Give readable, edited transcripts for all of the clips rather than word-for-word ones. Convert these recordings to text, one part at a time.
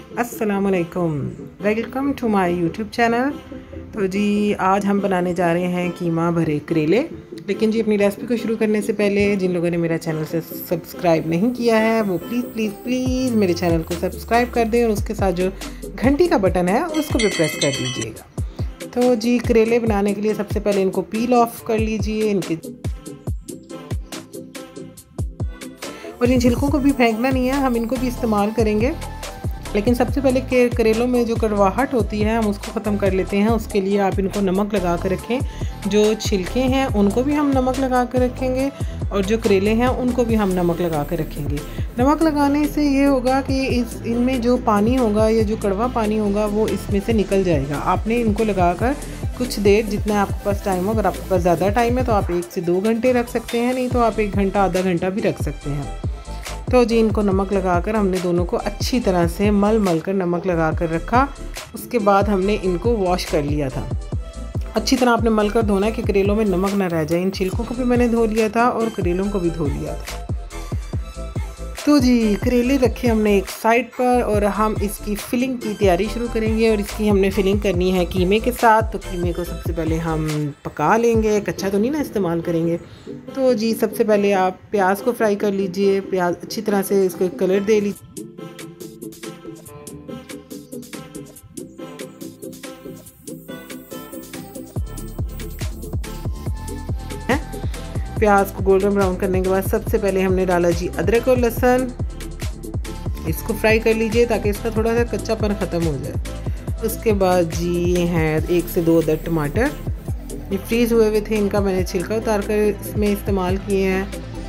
अस्सलामुअलैकुम, welcome to my YouTube channel. तो जी आज हम बनाने जा रहे हैं कीमा भरे करेले। लेकिन जी अपनी रेसिपी को शुरू करने से पहले जिन लोगों ने मेरा चैनल से सब्सक्राइब नहीं किया है वो प्लीज़ प्लीज़ प्लीज़ मेरे चैनल को सब्सक्राइब कर दें और उसके साथ जो घंटी का बटन है उसको भी प्रेस कर दीजिएगा। तो जी करेले बनाने के लिए सबसे पहले इनको पील ऑफ कर लीजिए इनके, और इन छिलकों को भी फेंकना नहीं है, हम इनको भी इस्तेमाल करेंगे। लेकिन सबसे पहले करेलों में जो कड़वाहट होती है हम उसको ख़त्म कर लेते हैं। उसके लिए आप इनको नमक लगा कर रखें। जो छिलके हैं उनको भी हम नमक लगा कर रखेंगे और जो करेले हैं उनको भी हम नमक लगा कर रखेंगे। नमक लगाने से ये होगा कि इनमें जो पानी होगा या जो कड़वा पानी होगा वो इसमें से निकल जाएगा। आपने इनको लगा कर कुछ देर, जितना आपके पास टाइम हो, अगर आपके पास ज़्यादा टाइम है तो आप 1 से 2 घंटे रख सकते हैं, नहीं तो आप 1 घंटा आधा घंटा भी रख सकते हैं। तो जी इनको नमक लगाकर हमने दोनों को अच्छी तरह से मल कर नमक लगा कर रखा। उसके बाद हमने इनको वॉश कर लिया था। अच्छी तरह आपने मल कर धोना है कि करेलों में नमक ना रह जाए। इन छिलकों को भी मैंने धो लिया था और करेलों को भी धो लिया था। तो जी करेले रखे हमने एक साइड पर और हम इसकी फिलिंग की तैयारी शुरू करेंगे। और इसकी हमने फिलिंग करनी है कीमे के साथ। तो कीमे को सबसे पहले हम पका लेंगे, कच्चा तो नहीं ना इस्तेमाल करेंगे। तो जी सबसे पहले आप प्याज को फ्राई कर लीजिए। प्याज अच्छी तरह से इसको कलर दे लीजिए। प्याज को गोल्डन ब्राउन करने के बाद सबसे पहले हमने डाला जी अदरक और लहसुन। इसको फ्राई कर लीजिए ताकि इसका थोड़ा सा कच्चापन ख़त्म हो जाए। उसके बाद जी ये हैं 1 से 2 अदर टमाटर, ये फ्रीज़ हुए हुए थे, इनका मैंने छिलका उतार कर इसमें इस्तेमाल किए हैं।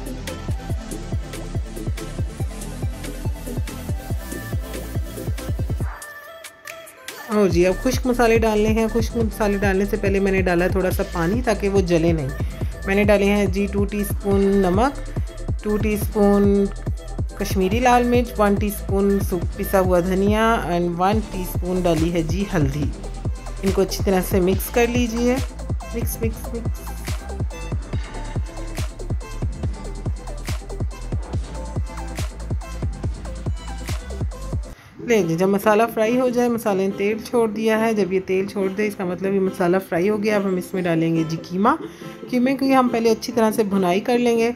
और जी अब खुश्क मसाले डालने हैं। खुश्क मसाले डालने से पहले मैंने डाला थोड़ा सा पानी ताकि वो जले नहीं। मैंने डाले हैं जी 2 टीस्पून नमक, 2 टीस्पून कश्मीरी लाल मिर्च, 1 टीस्पून पिसा हुआ धनिया एंड 1 टीस्पून डाली है जी हल्दी। इनको अच्छी तरह से मिक्स कर लीजिए। Mix mix mix. ले जब मसाला फ्राई हो जाए, मसाले ने तेल छोड़ दिया है, जब ये तेल छोड़ दे इसका मतलब ये मसाला फ्राई हो गया। अब हम इसमें डालेंगे जी कीमा। कीमे की हम पहले अच्छी तरह से भुनाई कर लेंगे।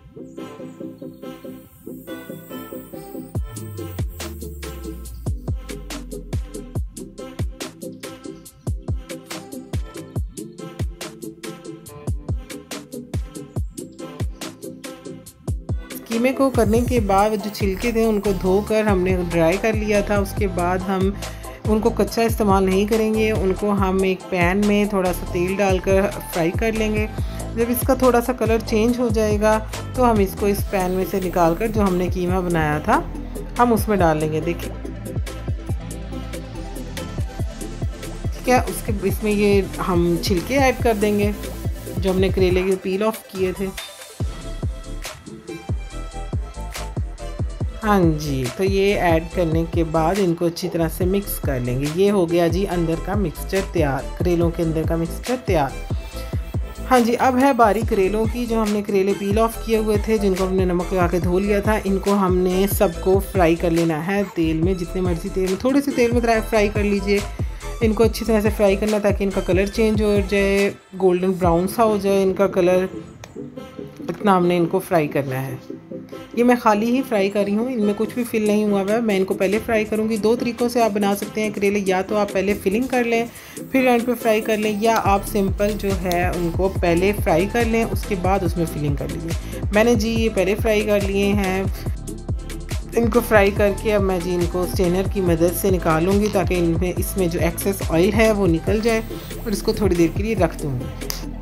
कीमे को करने के बाद जो छिलके थे उनको धोकर हमने ड्राई कर लिया था। उसके बाद हम उनको कच्चा इस्तेमाल नहीं करेंगे, उनको हम एक पैन में थोड़ा सा तेल डालकर फ्राई कर लेंगे। जब इसका थोड़ा सा कलर चेंज हो जाएगा तो हम इसको इस पैन में से निकाल कर जो हमने कीमा बनाया था हम उसमें डाल लेंगे। देखिए ठीक है। उसके इसमें ये हम छिलके ऐड कर देंगे जो हमने करेले के पील ऑफ किए थे। हाँ जी, तो ये ऐड करने के बाद इनको अच्छी तरह से मिक्स कर लेंगे। ये हो गया जी अंदर का मिक्सचर तैयार, करेलों के अंदर का मिक्सचर तैयार। हाँ जी, अब है बारी करेलों की। जो हमने करेले पील ऑफ किए हुए थे, जिनको हमने नमक लगा के धो लिया था, इनको हमने सबको फ्राई कर लेना है तेल में। जितने मर्जी तेल में, थोड़े से तेल में फ्राई कर लीजिए। इनको अच्छी तरह से फ्राई करना ताकि इनका कलर चेंज हो जाए, गोल्डन ब्राउन सा हो जाए इनका कलर। इतना हमने इनको फ्राई करना है। ये मैं खाली ही फ्राई कर रही हूँ, इनमें कुछ भी फिल नहीं हुआ है। मैं इनको पहले फ्राई करूँगी। 2 तरीक़ों से आप बना सकते हैं करेले। या तो आप पहले फिलिंग कर लें फिर एंड पे फ्राई कर लें, या आप सिंपल जो है उनको पहले फ्राई कर लें उसके बाद उसमें फिलिंग कर लीजिए। मैंने जी ये पहले फ्राई कर लिए हैं। इनको फ्राई करके अब मैं जी इनको स्ट्रेनर की मदद से निकालूंगी ताकि इनमें इसमें जो एक्सेस ऑयल है वो निकल जाए, और इसको थोड़ी देर के लिए रख दूँगी।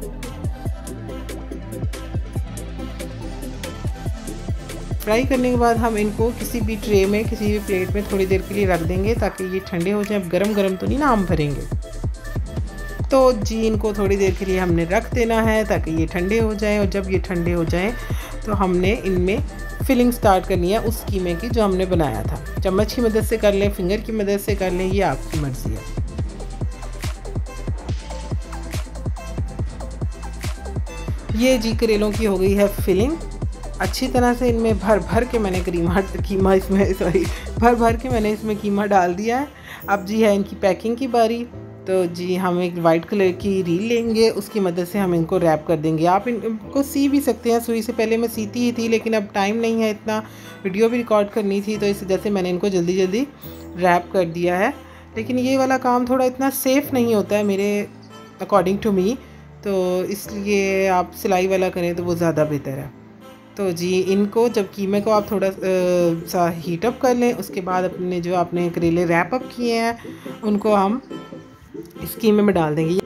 फ्राई करने के बाद हम इनको किसी भी ट्रे में, किसी भी प्लेट में थोड़ी देर के लिए रख देंगे ताकि ये ठंडे हो जाए। अब गरम गरम तो नहीं ना हम भरेंगे। तो जी इनको थोड़ी देर के लिए हमने रख देना है ताकि ये ठंडे हो जाएं। और जब ये ठंडे हो जाएं तो हमने इनमें फिलिंग स्टार्ट करनी है उस कीमे की जो हमने बनाया था। चम्मच की मदद से कर लें, फिंगर की मदद से कर लें, ये आपकी मर्ज़ी है। ये जी करेलों की हो गई है फिलिंग। अच्छी तरह से इनमें भर भर के मैंने कीमा इसमें भर भर के मैंने इसमें कीमा डाल दिया है। अब जी है इनकी पैकिंग की बारी। तो जी हम एक वाइट कलर की रील लेंगे, उसकी मदद से हम इनको रैप कर देंगे। आप इनको सी भी सकते हैं सुई से, पहले मैं सीती ही थी लेकिन अब टाइम नहीं है इतना, वीडियो भी रिकॉर्ड करनी थी, तो इस वजह से मैंने इनको जल्दी जल्दी रैप कर दिया है। लेकिन ये वाला काम थोड़ा इतना सेफ़ नहीं होता है मेरे अकॉर्डिंग टू मी, तो इसलिए आप सिलाई वाला करें तो वो ज़्यादा बेहतर है। तो जी इनको जब कीमे को आप थोड़ा सा हीट अप कर लें, उसके बाद अपने जो आपने करेले रैप अप किए हैं उनको हम इस कीमे में डाल देंगे।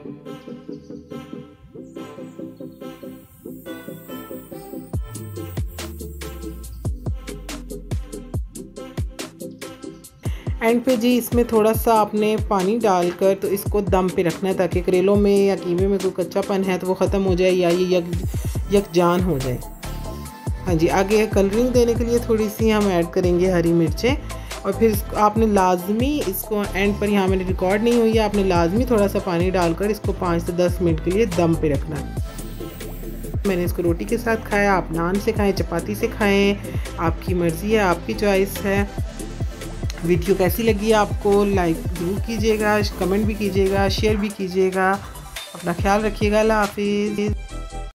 एंड पे जी इसमें थोड़ा सा आपने पानी डालकर तो इसको दम पे रखना है, ताकि करेलों में या कीमे में कोई कच्चापन है तो वो ख़त्म हो जाए या ये यकजान हो जाए। हाँ जी, आगे कलरिंग देने के लिए थोड़ी सी हम ऐड करेंगे हरी मिर्चें, और फिर आपने लाजमी इसको एंड पर, यहाँ मैंने रिकॉर्ड नहीं हुई है, आपने लाजमी थोड़ा सा पानी डालकर इसको 5 से 10 मिनट के लिए दम पे रखना है। मैंने इसको रोटी के साथ खाया, आप नान से खाएं, चपाती से खाएं, आपकी मर्ज़ी है, आपकी चॉइस है। वीडियो कैसी लगी आपको लाइक ज़रूर कीजिएगा, कमेंट भी कीजिएगा, शेयर भी कीजिएगा। अपना ख्याल रखिएगा। अल्लाह हाफिज़।